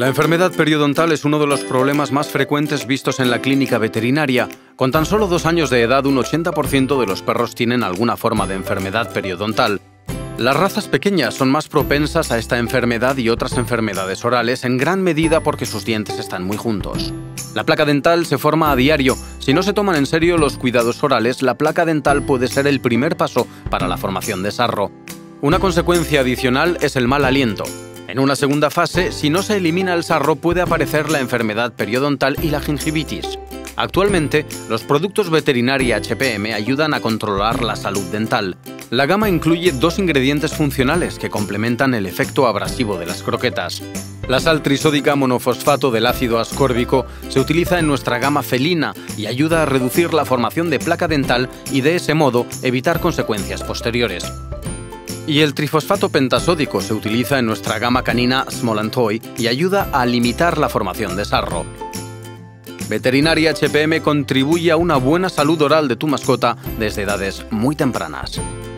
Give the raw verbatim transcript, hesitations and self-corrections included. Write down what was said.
La enfermedad periodontal es uno de los problemas más frecuentes vistos en la clínica veterinaria. Con tan solo dos años de edad, un ochenta por ciento de los perros tienen alguna forma de enfermedad periodontal. Las razas pequeñas son más propensas a esta enfermedad y otras enfermedades orales en gran medida porque sus dientes están muy juntos. La placa dental se forma a diario. Si no se toman en serio los cuidados orales, la placa dental puede ser el primer paso para la formación de sarro. Una consecuencia adicional es el mal aliento. En una segunda fase, si no se elimina el sarro, puede aparecer la enfermedad periodontal y la gingivitis. Actualmente, los productos Veterinary H P M ayudan a controlar la salud dental. La gama incluye dos ingredientes funcionales que complementan el efecto abrasivo de las croquetas. La sal trisódica monofosfato del ácido ascórbico se utiliza en nuestra gama felina y ayuda a reducir la formación de placa dental y de ese modo evitar consecuencias posteriores. Y el trifosfato pentasódico se utiliza en nuestra gama canina Small and Toy y ayuda a limitar la formación de sarro. Veterinary H P M contribuye a una buena salud oral de tu mascota desde edades muy tempranas.